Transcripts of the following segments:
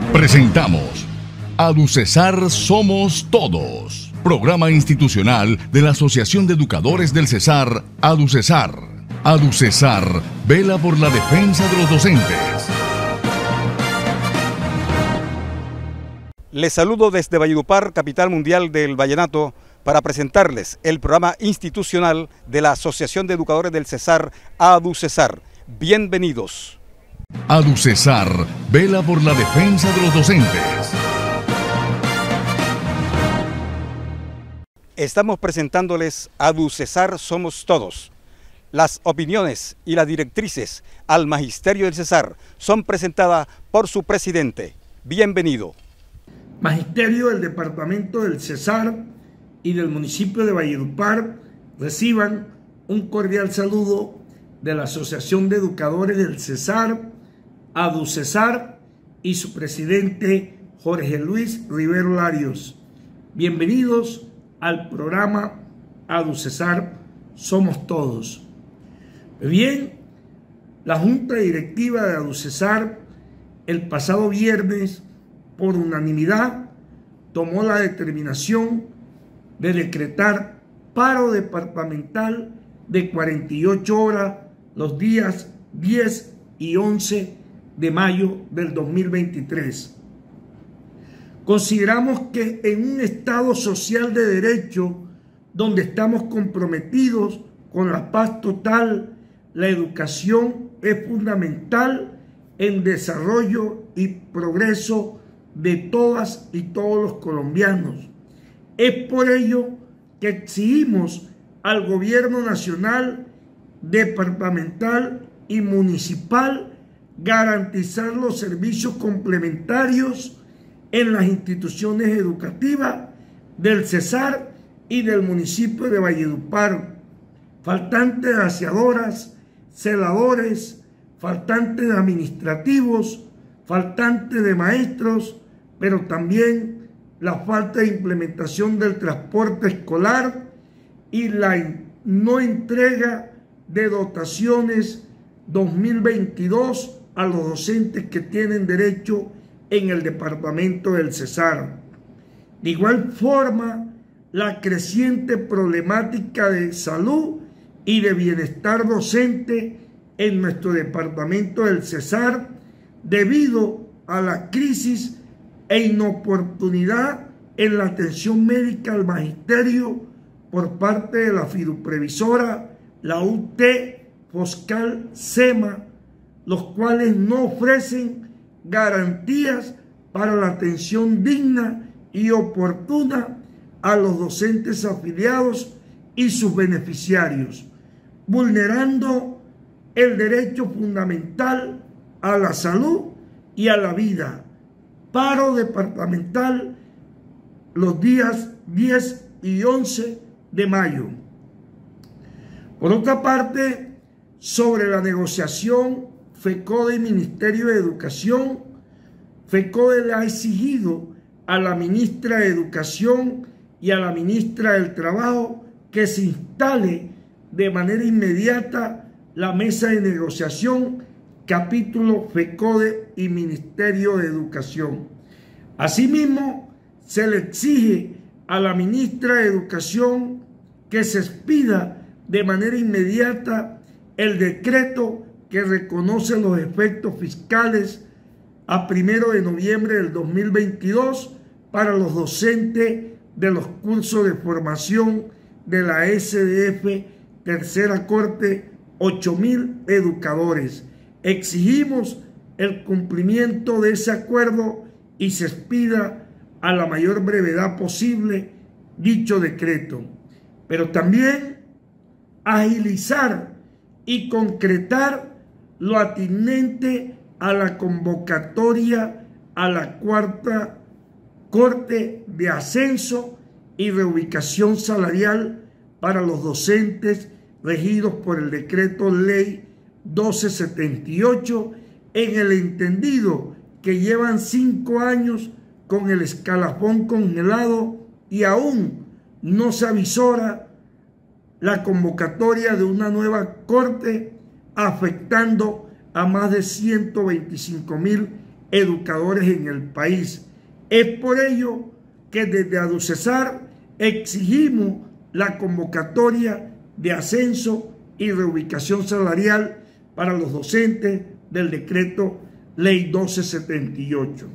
Presentamos ADUCESAR Somos Todos, programa institucional de la Asociación de Educadores del Cesar, ADUCESAR. ADUCESAR vela por la defensa de los docentes. Les saludo desde Valledupar, capital mundial del vallenato, para presentarles el programa institucional de la Asociación de Educadores del Cesar, ADUCESAR. Bienvenidos. ADUCESAR vela por la defensa de los docentes. Estamos presentándoles ADUCESAR Somos Todos. Las opiniones y las directrices al Magisterio del Cesar son presentadas por su presidente. Bienvenido. Magisterio del Departamento del Cesar y del municipio de Valledupar, reciban un cordial saludo de la Asociación de Educadores del Cesar, ADUCESAR, y su presidente Jorge Luis Rivero Larios. Bienvenidos al programa ADUCESAR Somos Todos. Bien, la Junta Directiva de ADUCESAR el pasado viernes, por unanimidad, tomó la determinación de decretar paro departamental de 48 horas los días 10 y 11 de mayo del 2023. Consideramos que en un Estado social de derecho, donde estamos comprometidos con la paz total, la educación es fundamental en desarrollo y progreso de todas y todos los colombianos. Es por ello que exigimos al gobierno nacional, departamental y municipal garantizar los servicios complementarios en las instituciones educativas del Cesar y del municipio de Valledupar. Faltantes de aseadoras, celadores, faltantes de administrativos, faltantes de maestros, pero también la falta de implementación del transporte escolar y la no entrega de dotaciones 2022 a los docentes que tienen derecho en el departamento del Cesar. De igual forma, la creciente problemática de salud y de bienestar docente en nuestro departamento del Cesar, debido a la crisis e inoportunidad en la atención médica al magisterio por parte de la fiduprevisora, la UT, Foscal, SEMA, los cuales no ofrecen garantías para la atención digna y oportuna a los docentes afiliados y sus beneficiarios, vulnerando el derecho fundamental a la salud y a la vida. Paro departamental los días 10 y 11 de mayo. Por otra parte, sobre la negociación FECODE y Ministerio de Educación, FECODE le ha exigido a la ministra de Educación y a la ministra del Trabajo que se instale de manera inmediata la mesa de negociación capítulo FECODE y Ministerio de Educación. Asimismo, se le exige a la ministra de Educación que se expida de manera inmediata el decreto que reconoce los efectos fiscales a 1 de noviembre del 2022 para los docentes de los cursos de formación de la SDF Tercera Corte, 8.000 educadores. Exigimos el cumplimiento de ese acuerdo y se expida a la mayor brevedad posible dicho decreto, pero también agilizar y concretar lo atinente a la convocatoria a la cuarta Corte de Ascenso y Reubicación Salarial para los docentes regidos por el decreto ley 1278, en el entendido que llevan 5 años con el escalafón congelado y aún no se avisora la convocatoria de una nueva corte, afectando a más de 125.000 educadores en el país. Es por ello que desde ADUCESAR exigimos la convocatoria de ascenso y reubicación salarial para los docentes del decreto Ley 1278.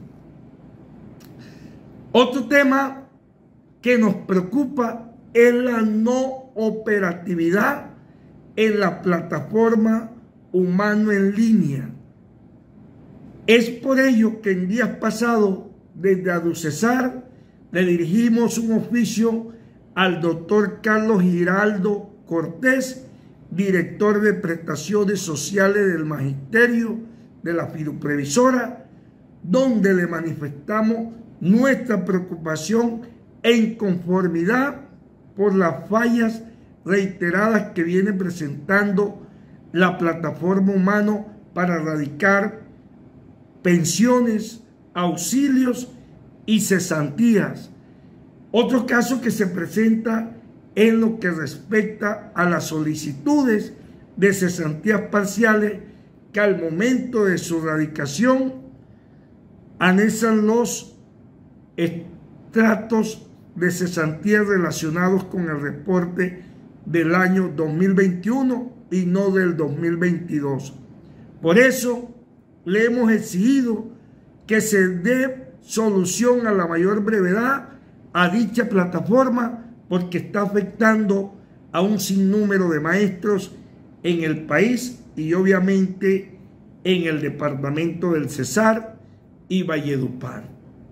Otro tema que nos preocupa es la no operatividad en la plataforma Humano en Línea. Es por ello que en días pasados, desde ADUCESAR, le dirigimos un oficio al doctor Carlos Giraldo Cortés, director de prestaciones sociales del Magisterio de la Fiduprevisora, donde le manifestamos nuestra preocupación e inconformidad por las fallas reiteradas que viene presentando la plataforma Humano para erradicar pensiones, auxilios y cesantías. Otro caso que se presenta en lo que respecta a las solicitudes de cesantías parciales que al momento de su radicación anexan los estratos de cesantías relacionados con el reporte del año 2021 y no del 2022. Por eso le hemos exigido que se dé solución a la mayor brevedad a dicha plataforma, porque está afectando a un sinnúmero de maestros en el país y obviamente en el departamento del Cesar y Valledupar.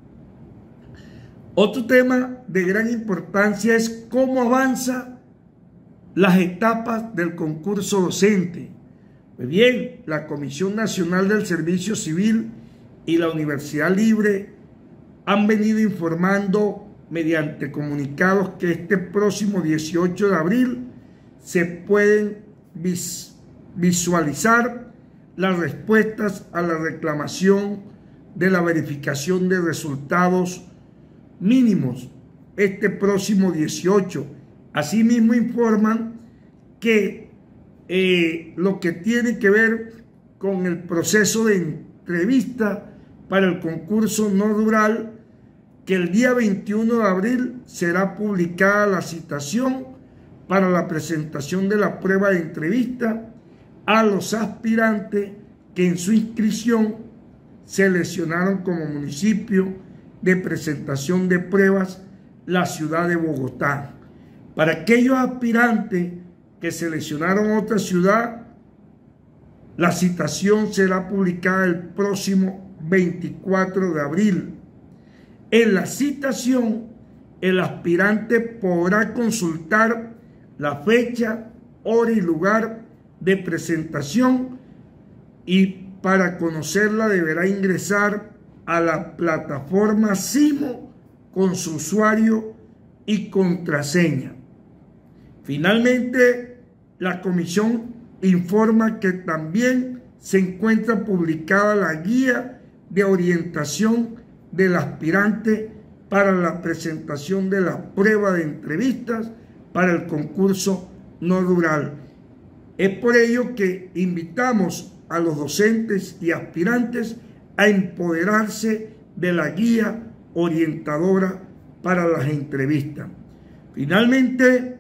Otro tema de gran importancia es cómo avanza las etapas del concurso docente. Pues bien, la Comisión Nacional del Servicio Civil y la Universidad Libre han venido informando mediante comunicados que este próximo 18 de abril se pueden visualizar las respuestas a la reclamación de la verificación de resultados mínimos este próximo 18. Asimismo informan que lo que tiene que ver con el proceso de entrevista para el concurso no rural, que el día 21 de abril será publicada la citación para la presentación de la prueba de entrevista a los aspirantes que en su inscripción seleccionaron como municipio de presentación de pruebas la ciudad de Bogotá. Para aquellos aspirantes que seleccionaron otra ciudad, la citación será publicada el próximo 24 de abril. En la citación, el aspirante podrá consultar la fecha, hora y lugar de presentación, y para conocerla deberá ingresar a la plataforma Simo con su usuario y contraseña. Finalmente, la comisión informa que también se encuentra publicada la guía de orientación del aspirante para la presentación de la prueba de entrevistas para el concurso no rural. Es por ello que invitamos a los docentes y aspirantes a empoderarse de la guía orientadora para las entrevistas. Finalmente,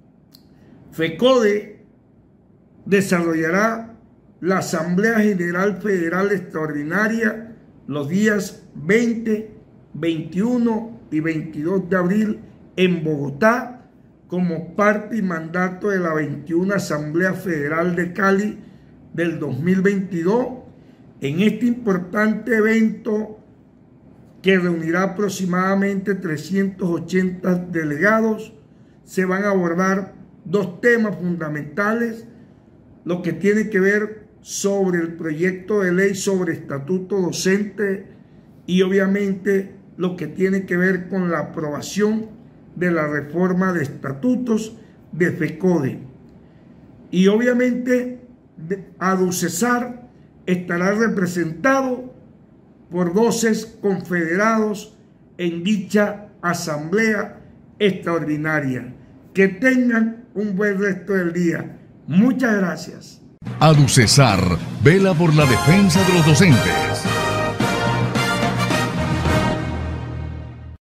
FECODE desarrollará la Asamblea General Federal Extraordinaria los días 20, 21 y 22 de abril en Bogotá, como parte y mandato de la 21 Asamblea Federal de Cali del 2022. En este importante evento, que reunirá aproximadamente 380 delegados, se van a abordar dos temas fundamentales: lo que tiene que ver sobre el proyecto de ley sobre estatuto docente y obviamente lo que tiene que ver con la aprobación de la reforma de estatutos de FECODE. Y obviamente ADUCESAR estará representado por 12 confederados en dicha asamblea extraordinaria. Que tengan un buen resto del día. Muchas gracias. ADUCESAR vela por la defensa de los docentes.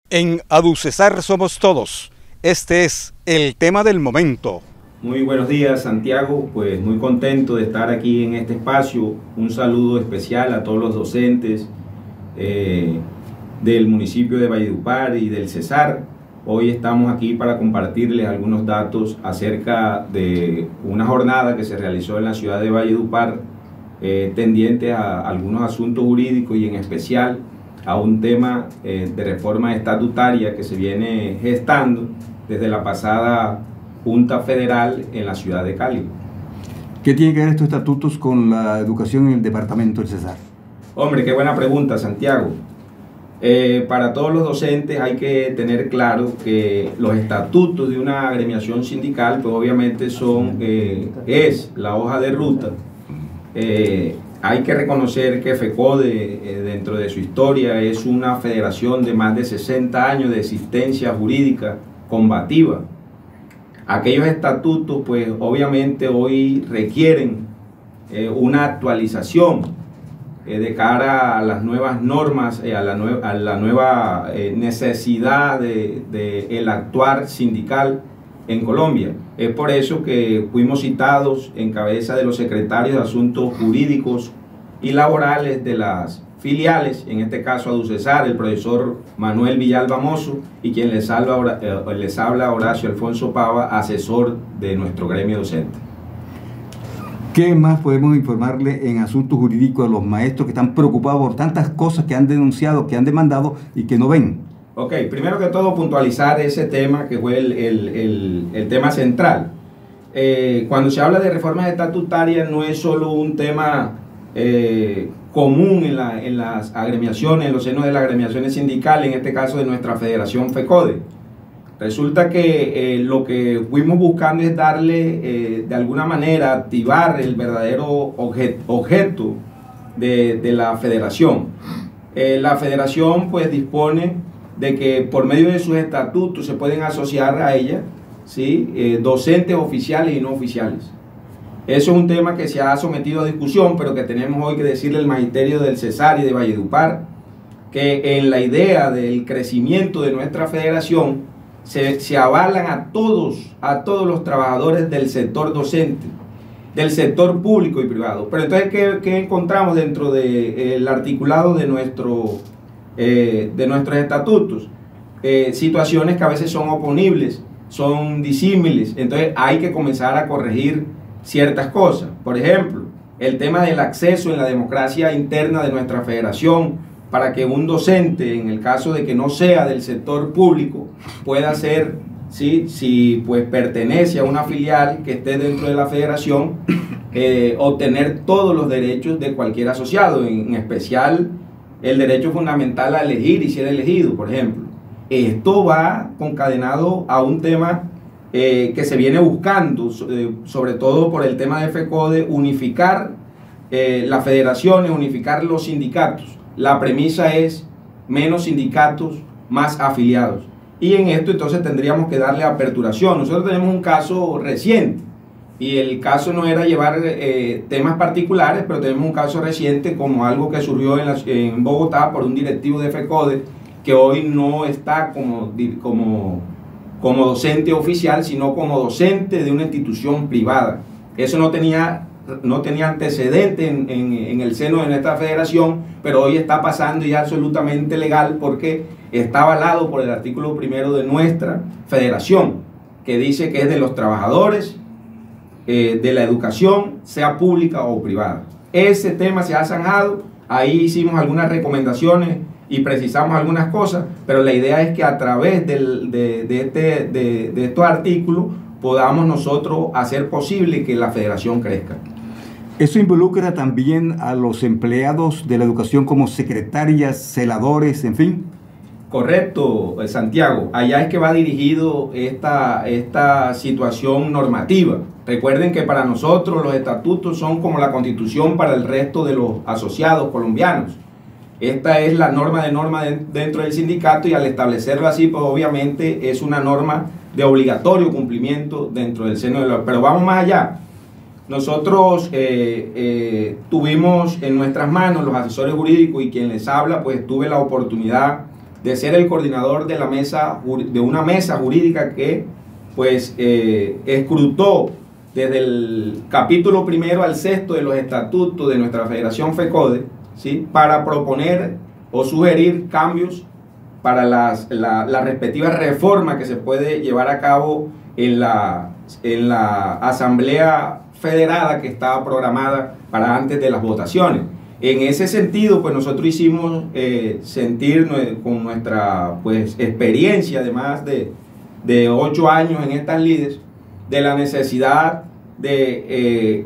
En ADUCESAR somos todos. Este es el tema del momento. Muy buenos días, Santiago. Pues muy contento de estar aquí en este espacio. Un saludo especial a todos los docentes del municipio de Valledupar y del Cesar. Hoy estamos aquí para compartirles algunos datos acerca de una jornada que se realizó en la ciudad de Valledupar tendiente a algunos asuntos jurídicos y en especial a un tema de reforma estatutaria que se viene gestando desde la pasada Junta Federal en la ciudad de Cali. ¿Qué tiene que ver estos estatutos con la educación en el departamento del Cesar? Hombre, qué buena pregunta, Santiago. Para todos los docentes hay que tener claro que los estatutos de una agremiación sindical, pues obviamente es la hoja de ruta. Hay que reconocer que FECODE, dentro de su historia, es una federación de más de 60 años de existencia jurídica combativa. Aquellos estatutos, pues obviamente hoy requieren una actualización de cara a las nuevas normas, a la nueva necesidad del actuar sindical en Colombia. Es por eso que fuimos citados en cabeza de los secretarios de Asuntos Jurídicos y Laborales de las filiales, en este caso ADUCESAR, el profesor Manuel Villalba Mozo, y quien les habla Horacio Alfonso Pava, asesor de nuestro gremio docente. ¿Qué más podemos informarle en asuntos jurídicos a los maestros que están preocupados por tantas cosas que han denunciado, que han demandado y que no ven? Ok, primero que todo puntualizar ese tema que fue el tema central. Cuando se habla de reformas estatutarias no es solo un tema común en las agremiaciones, en los senos de las agremiaciones sindicales, en este caso de nuestra federación FECODE. Resulta que lo que fuimos buscando es darle, de alguna manera, activar el verdadero objeto de la federación. La federación pues dispone de que por medio de sus estatutos se pueden asociar a ella, ¿sí? Docentes oficiales y no oficiales. Eso es un tema que se ha sometido a discusión, pero que tenemos hoy que decirle al magisterio del Cesar y de Valledupar, que en la idea del crecimiento de nuestra federación se avalan a todos los trabajadores del sector docente, del sector público y privado. Pero entonces, ¿qué encontramos dentro del articulado de nuestros estatutos? Situaciones que a veces son oponibles, son disímiles, entonces hay que comenzar a corregir ciertas cosas. Por ejemplo, el tema del acceso en la democracia interna de nuestra federación, para que un docente, en el caso de que no sea del sector público, pueda ser, ¿sí? Si pues pertenece a una filial que esté dentro de la federación, obtener todos los derechos de cualquier asociado, en especial el derecho fundamental a elegir y ser elegido, por ejemplo. Esto va concadenado a un tema que se viene buscando, sobre todo por el tema de FECODE, unificar las federaciones, unificar los sindicatos. La premisa es menos sindicatos, más afiliados. Y en esto entonces tendríamos que darle aperturación. Nosotros tenemos un caso reciente y el caso no era llevar temas particulares, pero tenemos un caso reciente como algo que surgió en Bogotá por un directivo de FECODE que hoy no está como docente oficial, sino como docente de una institución privada. Eso no tenía antecedente en el seno de nuestra federación, pero hoy está pasando y es absolutamente legal porque está avalado por el artículo 1 de nuestra federación, que dice que es de los trabajadores de la educación, sea pública o privada. Ese tema se ha zanjado, ahí hicimos algunas recomendaciones y precisamos algunas cosas, pero la idea es que a través de estos artículos podamos nosotros hacer posible que la federación crezca. ¿Eso involucra también a los empleados de la educación como secretarias, celadores, en fin? Correcto, Santiago. Allá es que va dirigido esta situación normativa. Recuerden que para nosotros los estatutos son como la Constitución para el resto de los asociados colombianos. Esta es la norma dentro del sindicato y al establecerlo así, pues obviamente es una norma de obligatorio cumplimiento dentro del seno de la... Pero vamos más allá. Nosotros tuvimos en nuestras manos los asesores jurídicos y quien les habla, pues tuve la oportunidad de ser el coordinador de la mesa, de una mesa jurídica que pues escrutó desde el capítulo 1 al 6 de los estatutos de nuestra Federación FECODE, ¿sí?, para proponer o sugerir cambios para la respectiva reforma que se puede llevar a cabo en la Asamblea Federada que estaba programada para antes de las votaciones. En ese sentido, pues nosotros hicimos sentir con nuestra pues experiencia de más de 8 años en estas lides, de la necesidad de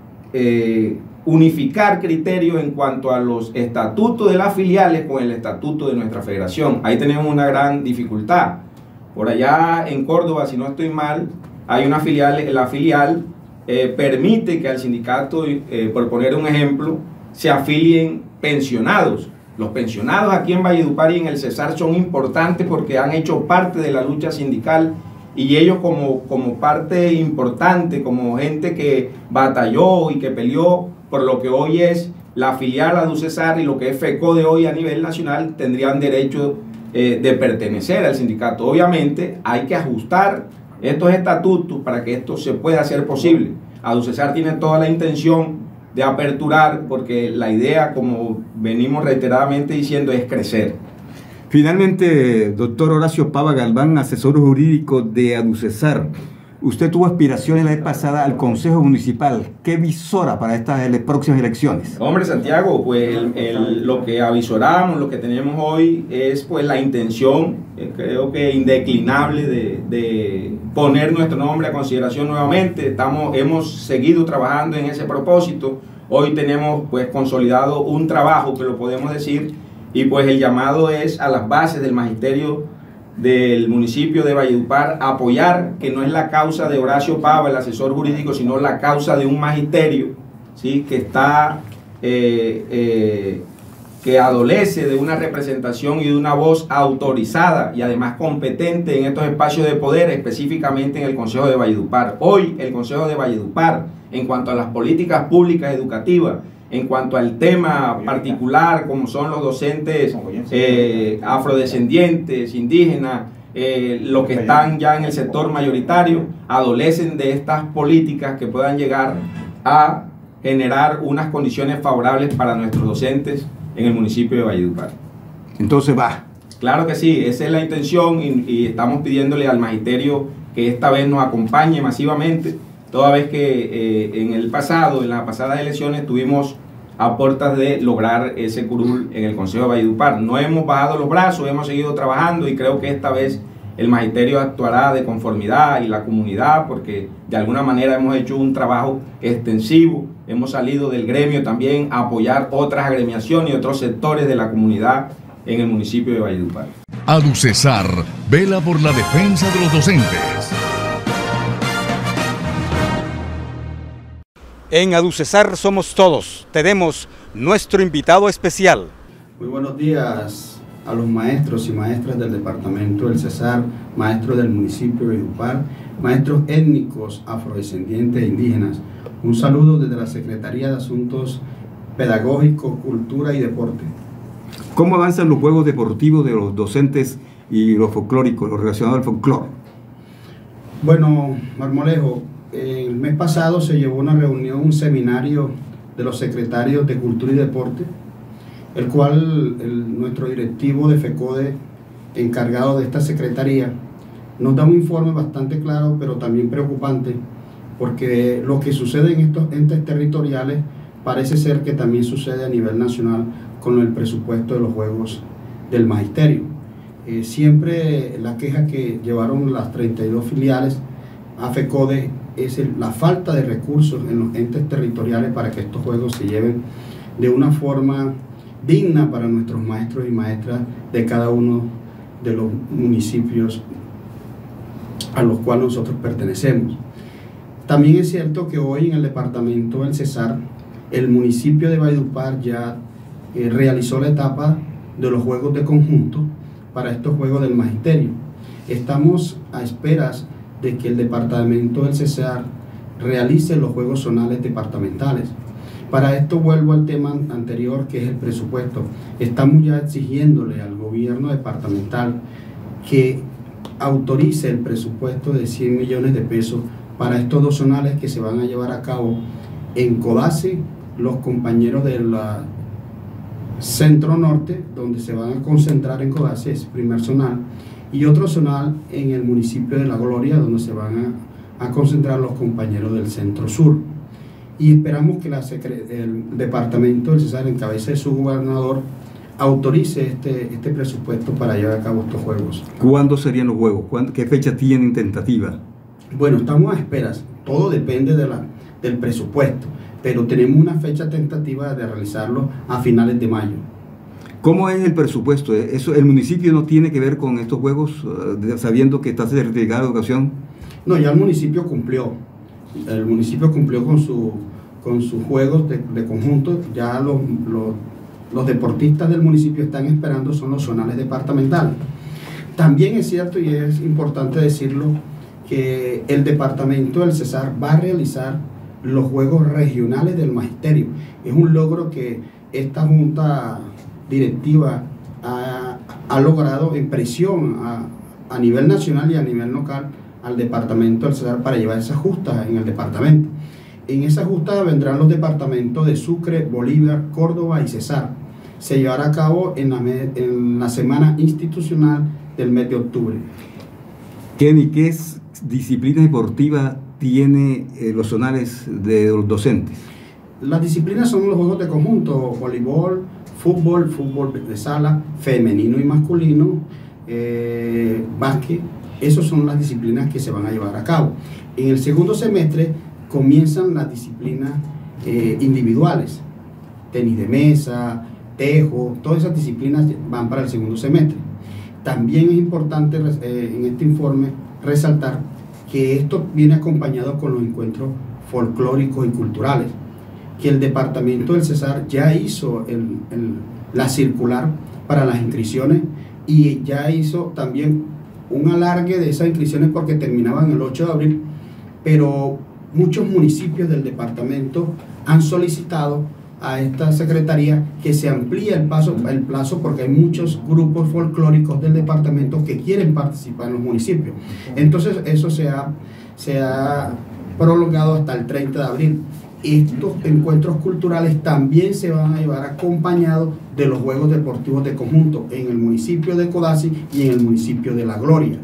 unificar criterios en cuanto a los estatutos de las filiales con el estatuto de nuestra federación. Ahí tenemos una gran dificultad. Por allá en Córdoba, si no estoy mal, hay una filial, la filial permite que al sindicato, por poner un ejemplo, se afilien pensionados. Los pensionados aquí en Valledupar y en el Cesar son importantes porque han hecho parte de la lucha sindical, y ellos como parte importante, como gente que batalló y que peleó por lo que hoy es la filial ADUCESAR y lo que es FECODE hoy a nivel nacional, tendrían derecho de pertenecer al sindicato. Obviamente hay que ajustar estos estatutos para que esto se pueda hacer posible. ADUCESAR tiene toda la intención de aperturar, porque la idea, como venimos reiteradamente diciendo, es crecer. Finalmente, doctor Horacio Pava Galván, asesor jurídico de ADUCESAR, usted tuvo aspiraciones la vez pasada al Consejo Municipal. ¿Qué visora para estas próximas elecciones? Hombre, Santiago, pues lo que avisoramos, lo que tenemos hoy es pues la intención, creo que indeclinable, de poner nuestro nombre a consideración nuevamente. Hemos seguido trabajando en ese propósito. Hoy tenemos pues consolidado un trabajo, que lo podemos decir, y pues el llamado es a las bases del magisterio del municipio de Valledupar a apoyar, que no es la causa de Horacio Pava, el asesor jurídico, sino la causa de un magisterio, ¿sí?, que está que adolece de una representación y de una voz autorizada y además competente en estos espacios de poder, específicamente en el Consejo de Valledupar. Hoy el Consejo de Valledupar, en cuanto a las políticas públicas educativas, en cuanto al tema particular como son los docentes afrodescendientes, indígenas, los que están ya en el sector mayoritario, adolecen de estas políticas que puedan llegar a generar unas condiciones favorables para nuestros docentes en el municipio de Valledupar. Entonces va. Claro que sí, esa es la intención, y estamos pidiéndole al magisterio que esta vez nos acompañe masivamente, toda vez que en las pasadas elecciones tuvimos a puertas de lograr ese curul en el Consejo de Valledupar. No hemos bajado los brazos, hemos seguido trabajando, y creo que esta vez el magisterio actuará de conformidad, y la comunidad, porque de alguna manera hemos hecho un trabajo extensivo. Hemos salido del gremio también a apoyar otras agremiaciones y otros sectores de la comunidad en el municipio de Valledupar. ADUCESAR vela por la defensa de los docentes. En ADUCESAR somos todos. Tenemos nuestro invitado especial. Muy buenos días a los maestros y maestras del departamento del Cesar, maestros del municipio de Valledupar, maestros étnicos, afrodescendientes e indígenas. Un saludo desde la Secretaría de Asuntos Pedagógicos, Cultura y Deporte. ¿Cómo avanzan los juegos deportivos de los docentes y los folclóricos, los relacionados al folclore? Bueno, Marmolejo, el mes pasado se llevó una reunión, un seminario de los secretarios de Cultura y Deporte, el cual nuestro directivo de FECODE, encargado de esta secretaría, nos da un informe bastante claro, pero también preocupante, porque lo que sucede en estos entes territoriales parece ser que también sucede a nivel nacional con el presupuesto de los juegos del magisterio. Siempre la queja que llevaron las 32 filiales a FECODE es la falta de recursos en los entes territoriales para que estos juegos se lleven de una forma digna para nuestros maestros y maestras de cada uno de los municipios a los cuales nosotros pertenecemos. También es cierto que hoy en el departamento del Cesar, el municipio de Valledupar ya realizó la etapa de los juegos de conjunto para estos juegos del magisterio. Estamos a esperas de que el departamento del Cesar realice los juegos zonales departamentales. Para esto vuelvo al tema anterior, que es el presupuesto. Estamos ya exigiéndole al gobierno departamental que autorice el presupuesto de 100 millones de pesos para estos 2 zonales que se van a llevar a cabo en Codazzi, los compañeros de la Centro Norte, donde se van a concentrar en Codazzi, es el primer zonal, y otro zonal en el municipio de La Gloria, donde se van a concentrar los compañeros del Centro Sur. Y esperamos que el departamento del Cesar, en cabeza de su gobernador, autorice este presupuesto para llevar a cabo estos juegos. ¿Cuándo serían los juegos? ¿Qué fecha tienen tentativa? Bueno, estamos a esperas. Todo depende del presupuesto, pero tenemos una fecha tentativa de realizarlo a finales de mayo. ¿Cómo es el presupuesto? ¿Eso, el municipio no tiene que ver con estos juegos, sabiendo que está certificado de educación? No, ya el municipio cumplió. El municipio cumplió con sus juegos de conjunto. Ya los deportistas del municipio están esperando, son los zonales departamentales. También es cierto, y es importante decirlo, que el departamento del Cesar va a realizar los juegos regionales del magisterio. Es un logro que esta junta directiva ha logrado en presión a nivel nacional y a nivel local al departamento del Cesar para llevar esas justas en el departamento. En esa justa vendrán los departamentos de Sucre, Bolívar, Córdoba y Cesar. Se llevará a cabo en la semana institucional del mes de octubre. ¿Qué disciplinas deportivas tiene los zonales de los docentes? Las disciplinas son los juegos de conjunto: voleibol, fútbol de sala, femenino y masculino, básquet. Esas son las disciplinas que se van a llevar a cabo. En el segundo semestre comienzan las disciplinas individuales: tenis de mesa, tejo. Todas esas disciplinas van para el segundo semestre. También es importante en este informe resaltar que esto viene acompañado con los encuentros folclóricos y culturales, que el departamento del Cesar ya hizo la circular para las inscripciones y ya hizo también un alargue de esas inscripciones porque terminaban el 8 de abril, pero muchos municipios del departamento han solicitado a esta secretaría que se amplíe el plazo porque hay muchos grupos folclóricos del departamento que quieren participar en los municipios. Entonces eso se ha prolongado hasta el 30 de abril. Estos encuentros culturales también se van a llevar acompañados de los juegos deportivos de conjunto en el municipio de Codazzi y en el municipio de La Gloria.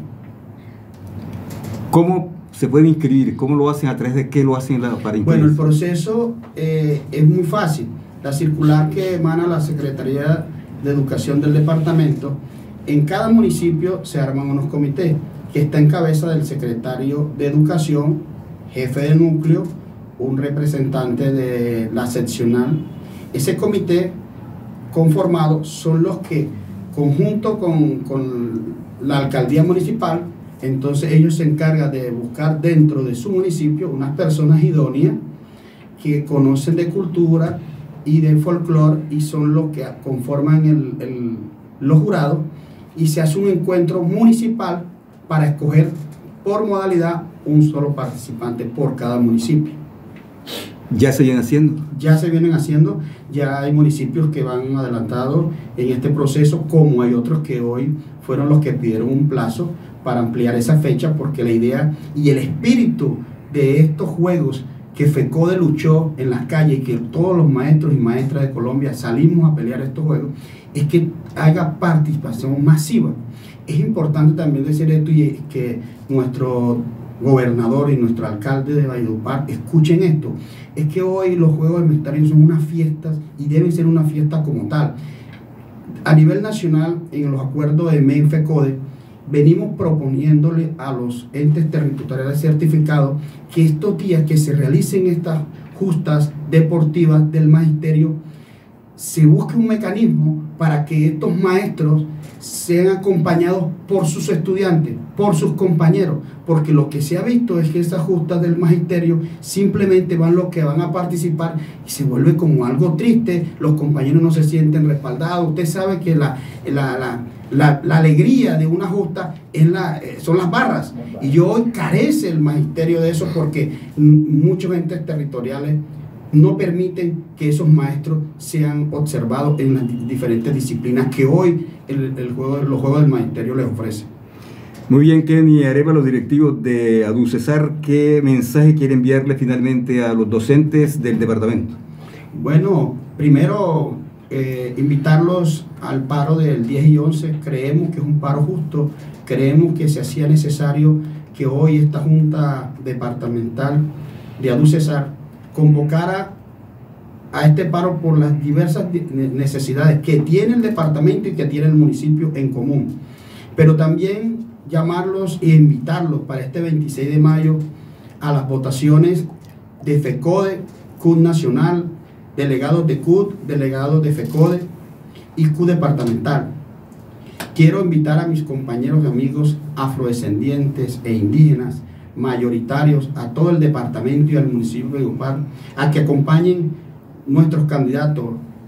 ¿Cómo se pueden inscribir? ¿Cómo lo hacen? ¿A través de qué lo hacen para inscribirse? Bueno, el proceso es muy fácil. La circular que emana la Secretaría de Educación del departamento, en cada municipio se arman unos comités que está en cabeza del secretario de Educación, jefe de núcleo, un representante de la seccional. Ese comité conformado son los que, conjunto con la alcaldía municipal, entonces ellos se encargan de buscar dentro de su municipio unas personas idóneas que conocen de cultura y de folclore y son los que conforman los jurados, y se hace un encuentro municipal para escoger por modalidad un solo participante por cada municipio. ¿Ya se vienen haciendo? Ya se vienen haciendo, ya hay municipios que van adelantados en este proceso, como hay otros que hoy fueron los que pidieron un plazo para ampliar esa fecha, porque la idea y el espíritu de estos juegos que FECODE luchó en las calles y que todos los maestros y maestras de Colombia salimos a pelear estos juegos, es que haga participación masiva. Es importante también decir esto y que nuestro gobernador y nuestro alcalde de Valledupar escuchen esto. Es que hoy los Juegos Universitarios son unas fiestas y deben ser una fiesta como tal. A nivel nacional, en los acuerdos de MEN-FECODE, venimos proponiéndole a los entes territoriales certificados que estos días que se realicen estas justas deportivas del magisterio, se busque un mecanismo para que estos maestros sean acompañados por sus estudiantes, por sus compañeros, porque lo que se ha visto es que esas justas del magisterio simplemente van los que van a participar y se vuelve como algo triste, los compañeros no se sienten respaldados. Usted sabe que la alegría de una justa son las barras, y hoy carece el magisterio de eso porque muchos entes territoriales no permiten que esos maestros sean observados en las diferentes disciplinas que hoy los juegos del magisterio les ofrecen. Muy bien, Kenny Arevalo, directivos de ADUCESAR, ¿qué mensaje quiere enviarle finalmente a los docentes del departamento? Bueno, primero invitarlos al paro del 10 y 11. Creemos que es un paro justo, creemos que se hacía necesario que hoy esta Junta Departamental de ADUCESAR convocara a este paro por las diversas necesidades que tiene el departamento y que tiene el municipio en común, pero también llamarlos e invitarlos para este 26 de mayo a las votaciones de FECODE, CUT Nacional, delegados de CUT, delegados de FECODE y CUT Departamental. Quiero invitar a mis compañeros y amigos afrodescendientes e indígenas mayoritarios, a todo el departamento y al municipio de Valledupar, a que acompañen nuestros candidatos,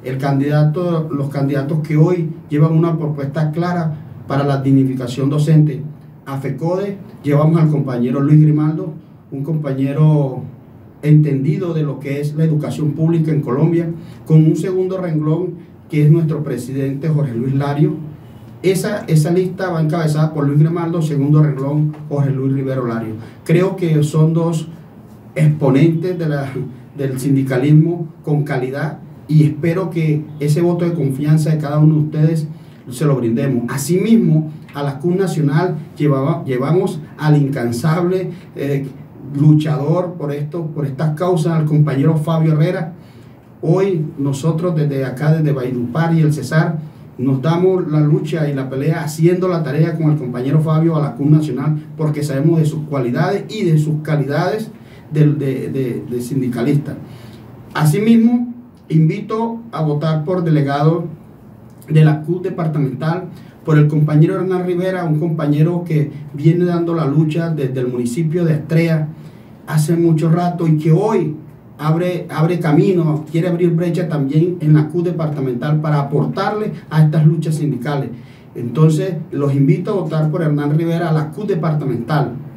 los candidatos que hoy llevan una propuesta clara para la dignificación docente. A FECODE llevamos al compañero Luis Grimaldo, un compañero entendido de lo que es la educación pública en Colombia, con un segundo renglón que es nuestro presidente Jorge Luis Lario. Esa lista va encabezada por Luis Grimaldo, segundo renglón Jorge Luis Rivero Lario. Creo que son dos exponentes del sindicalismo con calidad, y espero que ese voto de confianza de cada uno de ustedes se lo brindemos. Asimismo, a la CUT Nacional llevamos al incansable luchador por estas causas, al compañero Fabio Herrera. Hoy nosotros desde acá, desde Valledupar y el Cesar, nos damos la lucha y la pelea haciendo la tarea con el compañero Fabio a la CUT Nacional, porque sabemos de sus cualidades y de sus calidades de sindicalista. Asimismo, invito a votar por delegado de la CUT Departamental por el compañero Hernán Rivera, un compañero que viene dando la lucha desde el municipio de Astrea hace mucho rato y que hoy abre camino, quiere abrir brecha también en la CUT Departamental para aportarle a estas luchas sindicales. Entonces los invito a votar por Hernán Rivera a la CUT Departamental.